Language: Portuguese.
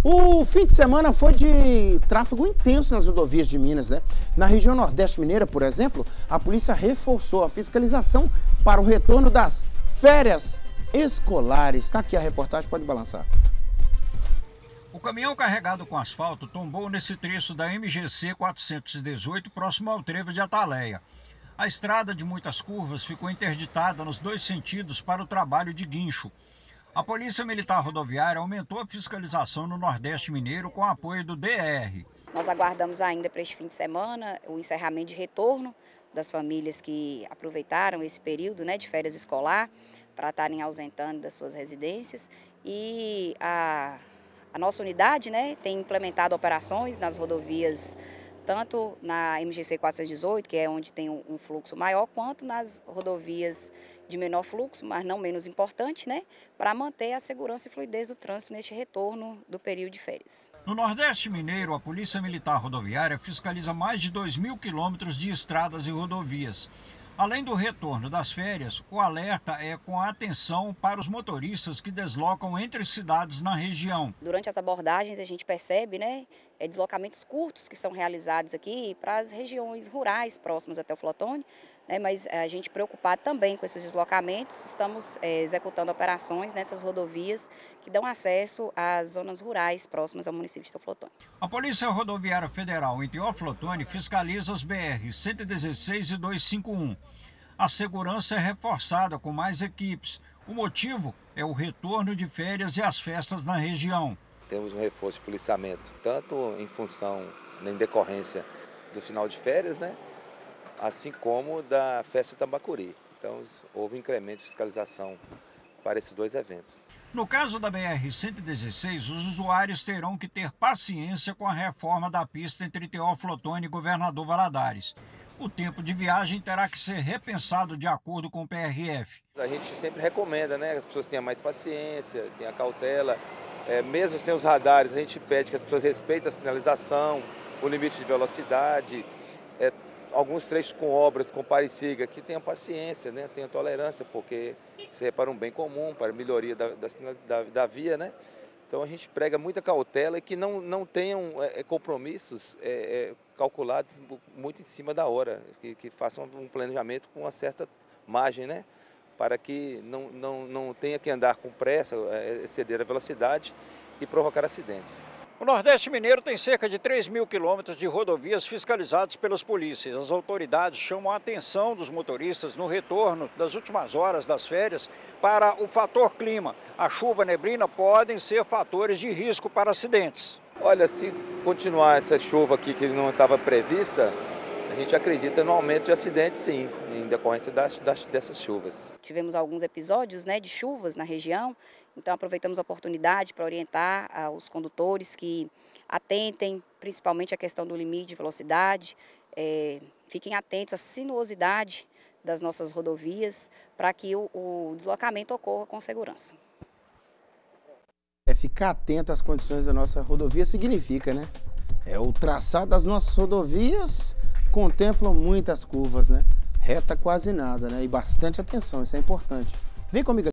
O fim de semana foi de tráfego intenso nas rodovias de Minas, né? Na região Nordeste Mineira, por exemplo, a polícia reforçou a fiscalização para o retorno das férias escolares. Está aqui a reportagem, pode balançar. O caminhão carregado com asfalto tombou nesse trecho da MGC 418, próximo ao trevo de Ataleia. A estrada de muitas curvas ficou interditada nos dois sentidos para o trabalho de guincho. A Polícia Militar Rodoviária aumentou a fiscalização no Nordeste Mineiro com apoio do DR. Nós aguardamos ainda para este fim de semana o encerramento de retorno das famílias que aproveitaram esse período, de férias escolar para estarem ausentando das suas residências. E a nossa unidade tem implementado operações nas rodovias, tanto na MGC 418, que é onde tem um fluxo maior, quanto nas rodovias de menor fluxo, mas não menos importante, para manter a segurança e fluidez do trânsito neste retorno do período de férias. No Nordeste Mineiro, a Polícia Militar Rodoviária fiscaliza mais de 2.000 quilômetros de estradas e rodovias. Além do retorno das férias, o alerta é com a atenção para os motoristas que deslocam entre cidades na região. Durante as abordagens a gente percebe deslocamentos curtos que são realizados aqui para as regiões rurais próximas até o Flotone, mas a gente preocupado também com esses deslocamentos, estamos executando operações nessas rodovias que dão acesso às zonas rurais próximas ao município de Teoflotone. A Polícia Rodoviária Federal em Teoflotone fiscaliza as BR 116 e 251. A segurança é reforçada com mais equipes. O motivo é o retorno de férias e as festas na região. Temos um reforço de policiamento, tanto em função, em decorrência do final de férias, assim como da festa Tambacuri. Então, houve um incremento de fiscalização para esses dois eventos. No caso da BR-116, os usuários terão que ter paciência com a reforma da pista entre Teoflotone e Governador Valadares. O tempo de viagem terá que ser repensado de acordo com o PRF. A gente sempre recomenda, que as pessoas tenham mais paciência, tenham cautela. Mesmo sem os radares, a gente pede que as pessoas respeitem a sinalização, o limite de velocidade. Alguns trechos com obras, com pare-siga, que tenham paciência, tenham tolerância, porque isso é para um bem comum, para a melhoria da via, Então a gente prega muita cautela e que não tenham compromissos calculados muito em cima da hora, que façam um planejamento com uma certa margem, para que não tenha que andar com pressa, exceder a velocidade e provocar acidentes. O Nordeste Mineiro tem cerca de 3.000 quilômetros de rodovias fiscalizados pelas polícias. As autoridades chamam a atenção dos motoristas no retorno das últimas horas das férias para o fator clima. A chuva e a neblina podem ser fatores de risco para acidentes. Olha, se continuar essa chuva aqui que não estava prevista, a gente acredita no aumento de acidentes, sim, em decorrência dessas chuvas. Tivemos alguns episódios de chuvas na região, então aproveitamos a oportunidade para orientar os condutores que atentem principalmente à questão do limite de velocidade, fiquem atentos à sinuosidade das nossas rodovias para que o deslocamento ocorra com segurança. Ficar atento às condições da nossa rodovia significa, o traçado das nossas rodovias contemplam muitas curvas, reta quase nada, e bastante atenção, isso é importante. Vem comigo aqui.